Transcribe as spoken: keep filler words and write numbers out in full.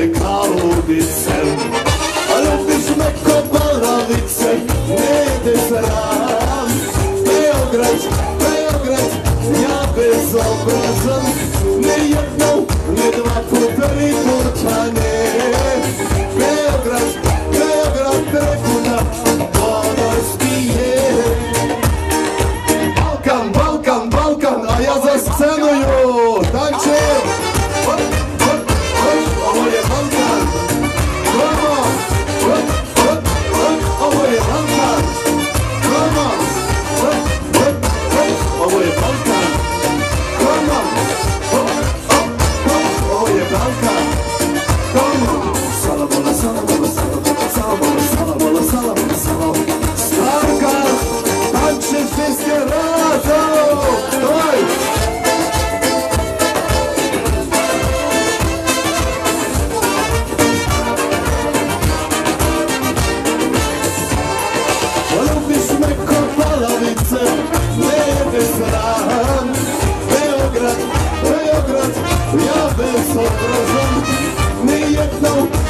Kałubice. A lubisz meko Balawice, nie jedziesz ram. Beograd, Beograd, ja bezobrażam. Nie jedną, nie dwa kupery kurczanie. Beograd, Beograd, Trekuna, woda spije. Bałkan, Bałkan, Bałkan, a ja za sceną już tańczę. Beograd, Beograd, ja bez obrażeń nie jedną